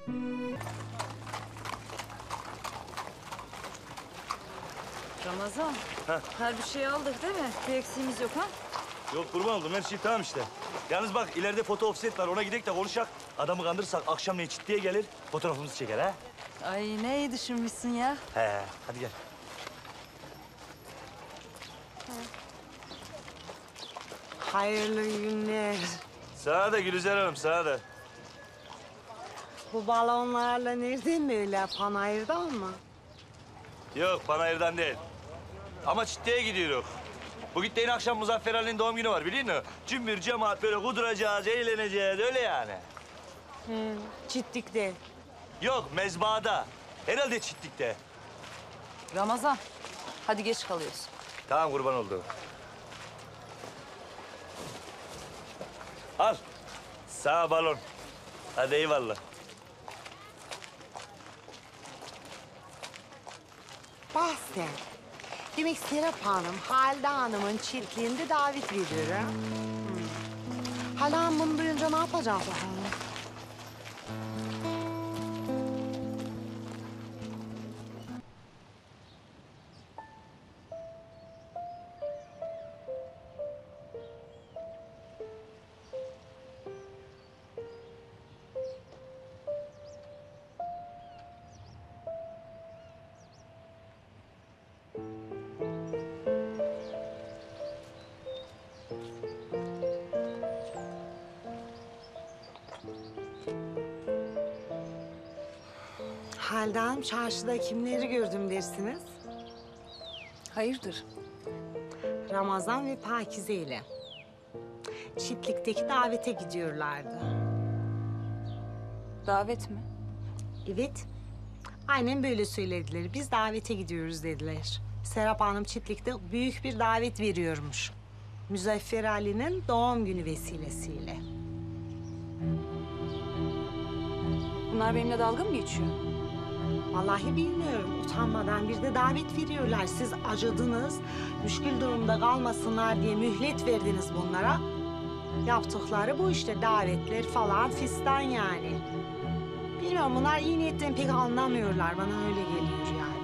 Ramazan, Ha. her bir şeyi aldık değil mi? Bir eksiğimiz yok ha? Yok kurban oldum, her şey tamam işte. Yalnız bak ileride foto offset var, ona gidelim de konuşak. Adamı kandırırsak akşam ne diye gelir, fotoğrafımızı çeker ha. Ay ne iyi düşünmüşsün ya. He, hadi gel. Hayırlı günler. Sana da Gülizar Hanım, sana da. Bu balonlarla nereden böyle? Panayırdan mı? Yok, Panayır'dan değil. Ama Çitli'ye gidiyoruz. Bu gittiğin akşam Muzaffer Ali'nin doğum günü var, biliyor musun? Cümbür cemaat böyle kuduracağız, eğleneceğiz, öyle yani. Çitlik'te. Yok, mezbahada. Herhalde Çitlik'te. Ramazan, hadi geç kalıyoruz. Tamam, kurban oldu. Al. Sağ balon. Hadi eyvallah. Bak sen. Demek Serap Hanım, Halide Hanım'ın çiftliğinde davet veriyor ha? Halam bunu duyunca ne yapacak bakalım? Halide Hanım, çarşıda kimleri gördüm dersiniz? Hayırdır? Ramazan ve Pakize ile. Çiftlikteki davete gidiyorlardı. Davet mi? Evet. Aynen böyle söylediler. Biz davete gidiyoruz dediler. Serap Hanım çiftlikte büyük bir davet veriyormuş. Muzaffer Ali'nin doğum günü vesilesiyle. Bunlar benimle dalga mı geçiyor? Vallahi bilmiyorum. Utanmadan bir de davet veriyorlar. Siz acıdınız. Müşkül durumda kalmasınlar diye mühlet verdiniz bunlara. Yaptıkları bu işte. Davetler falan fistan yani. Bilmiyorum, bunlar iyi niyetten pek anlamıyorlar. Bana öyle geliyor yani.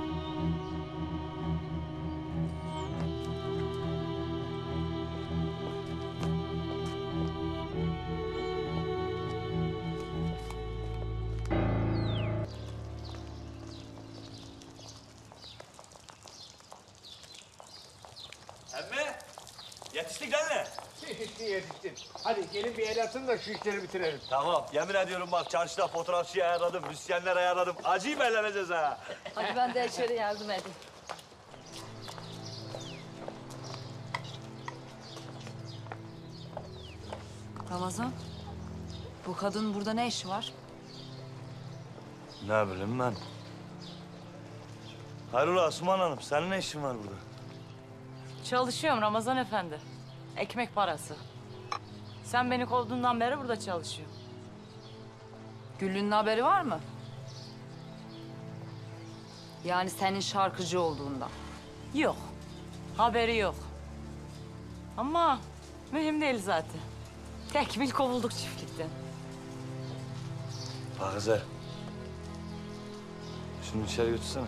Emme, yetiştik lan ne? Yetiştin. Hadi gelin bir el atın da şu işleri bitirelim. Tamam, yemin ediyorum bak çarşıda fotoğrafçıyı ayarladım, müzisyenler ayarladım. Acayip eğleneceğiz ha. Hadi ben de şöyle yardım edeyim. Ramazan, bu kadın burada ne işi var? Ne bileyim ben. Hayrola Asuman Hanım, senin ne işin var burada? Çalışıyorum Ramazan Efendi. Ekmek parası. Sen beni kovduğundan beri burada çalışıyorum. Güllü'nün haberi var mı? Yani senin şarkıcı olduğundan. Yok. Haberi yok. Ama mühim değil zaten. Tekmil kovulduk çiftlikten. Bak Ezer. Şunu içeri götürsene.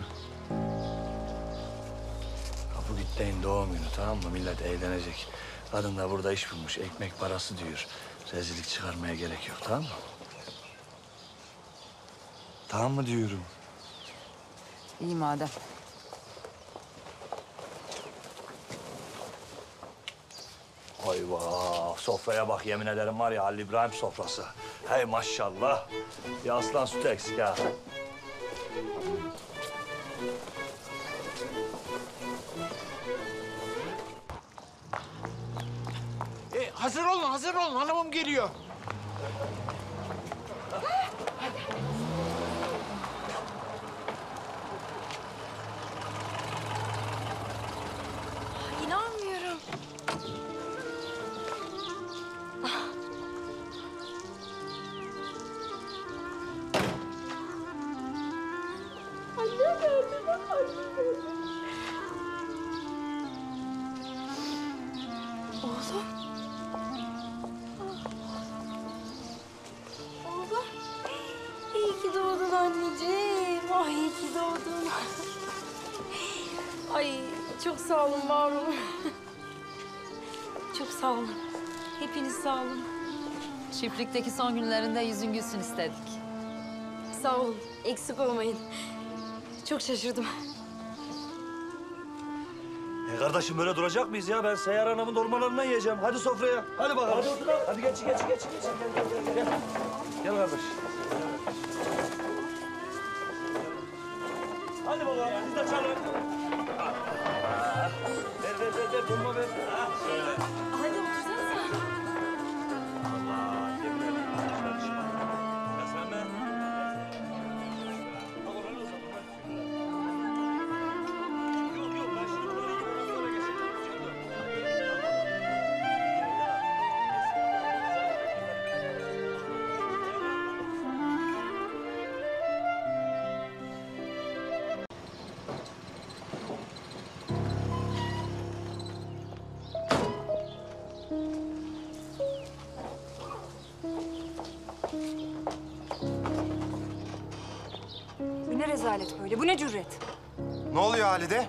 Kapı gittiğin doğum günü, tamam mı? Millet eğlenecek. Kadın da burada iş bulmuş, ekmek parası diyor. Rezillik çıkarmaya gerek yok, tamam mı? Tamam mı diyorum? İyi madem. Ayva, sofraya bak yemin ederim var ya Halil İbrahim sofrası. Hey maşallah. Bir aslan sütü eksik ha. Hazır olun, hazır olun. Hanımım geliyor. İnanmıyorum. anneciğim. Ay iyi ki doğdun. Ay çok sağ olun, var olun. Çok sağ olun. Hepiniz sağ olun. Çiftlikteki son günlerinde yüzün gülsün istedik. Sağ olun. Eksik olmayın. Çok şaşırdım. Kardeşim böyle duracak mıyız ya? Ben Seyyar Anam'ın dolmalarından yiyeceğim. Hadi sofraya. Hadi bakalım. Hadi oturalım. Hadi geç. Gel. Gel kardeş. Hadi bakalım. Biz de çalın. Ver. Dolma ver. Ha, şöyle. Hadi otursanıza. Allah. Yemin ederim. Ya sen be. Al oranı o zaman. Yok. Ben şimdi buraya gidip ondan sonra geçeceğim. Bu ne rezalet böyle? Bu ne cüret? Ne oluyor Halide?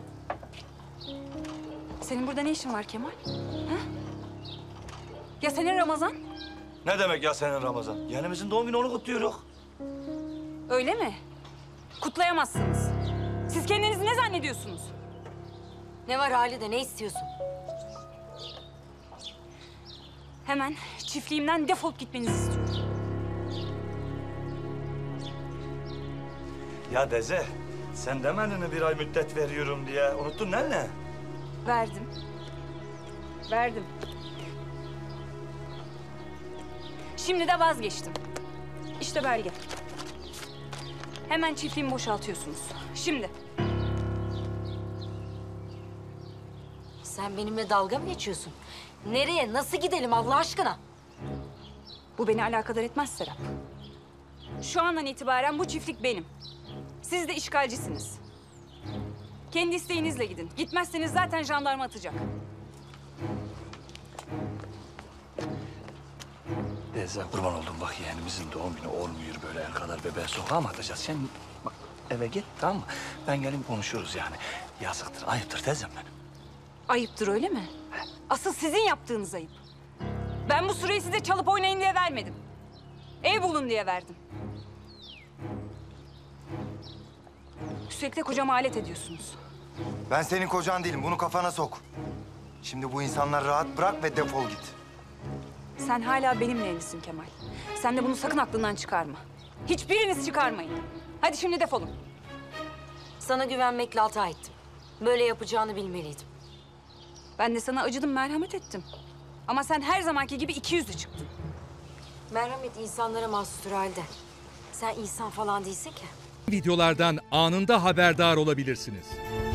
Senin burada ne işin var Kemal? Ha? Ya senin Ramazan? Ne demek ya senin Ramazan? Yeğenimizin doğum günü onu kutluyoruz. Öyle mi? Kutlayamazsınız. Siz kendinizi ne zannediyorsunuz? Ne var Halide, ne istiyorsun? Hemen çiftliğimden defolup gitmenizi istiyorum. Ya Deze, sen demedin mi bir ay müddet veriyorum diye? Unuttun değil mi? Verdim. Şimdi de vazgeçtim. İşte belge. Hemen çiftliğimi boşaltıyorsunuz. Şimdi. Sen benimle dalga mı geçiyorsun? Nereye, nasıl gidelim Allah aşkına? Bu beni alakadar etmez Serap. Şu andan itibaren bu çiftlik benim. Siz de işgalcisiniz. Kendi isteğinizle gidin. Gitmezseniz zaten jandarma atacak. Deze kurban oldum bak yeğenimizin doğum günü olmuyor böyle el kadar bebeğe sokağa mı atacağız? Sen bak eve git tamam mı? Ben gelin konuşuruz yani. Yazıktır, ayıptır teyzem benim. Ayıptır öyle mi? Asıl sizin yaptığınız ayıp. Ben bu süreyi size çalıp oynayın diye vermedim. Ev bulun diye verdim. Sürekli kocama alet ediyorsunuz. Ben senin kocan değilim. Bunu kafana sok. Şimdi bu insanları rahat bırak ve defol git. Sen hala benimle evlisin Kemal. Sen de bunu sakın aklından çıkarma. Hiçbiriniz çıkarmayın. Hadi şimdi defolun. Sana güvenmekle hata ettim. Böyle yapacağını bilmeliydim. Ben de sana acıdım, merhamet ettim. Ama sen her zamanki gibi ikiyüzlü çıktın. Merhamet insanlara mahsustur halde. Sen insan falan değilsin ki. Videolardan anında haberdar olabilirsiniz.